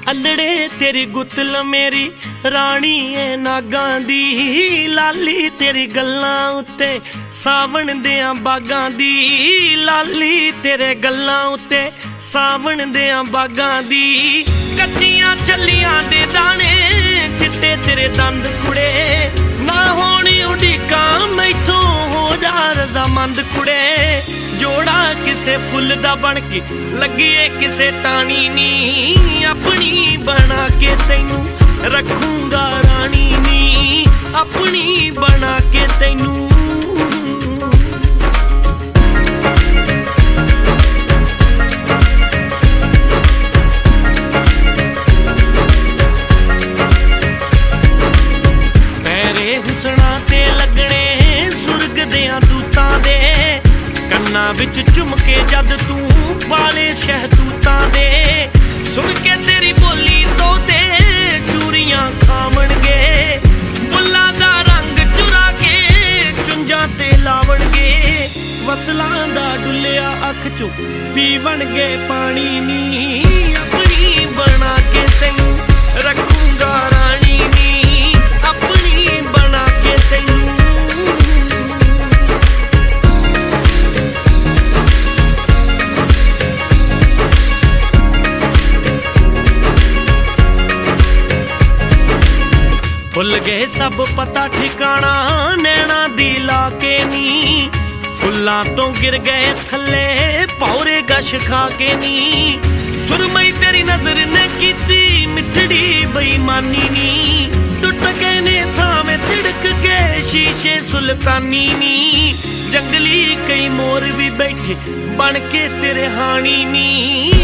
अल्लड़े तेरी गुत्तल मेरी रानी है नागां दी, लाली तेरी गल्लां उत्ते सावन देआं बागां दी, लाली तेरे गल्लां उत्ते सावन देआं बागां दी। कच्चियां छल्लियां दे दाने चिट्टे तेरे दंद कुड़े, ना होनी उड़ीकां मैथों हो जा रज़ामंद कुड़े। जोड़ा किसे फुल दा बन के लगिए किसे टाणी नी, अपनी बना के तैनू रखूंगा रानी नी, अपनी बना के तैनू। तेरे हुसना ते लगने सुर्ग देआं दूतां दे, कन्ना विच झुमके जद तू पाले शहतूतां दे। सुन के तेरी बोली तो ते चूरियां खावणगे, बुल्लां दा रंग चुरा के चुंझां ते लावणगे। वसलां दा डुलिया अख चों पीवणगे पानी नी, अपनी बना के तैनू रखूंगा रानी नी, अपनी बना के तैनू। भुल गए सब पता ठिकाना नैना दी लाके नी, फुल्लां तो गिर गए थल्ले पौरे गश खा के नी। सुरमई तेरी नजर ने कीती मिठड़ी बेईमानी नी, टुट गए ने थावे तिड़क के शीशे सुल्तानी नी। जंगली कई मोर भी बैठे बन के तेरे हानी नी,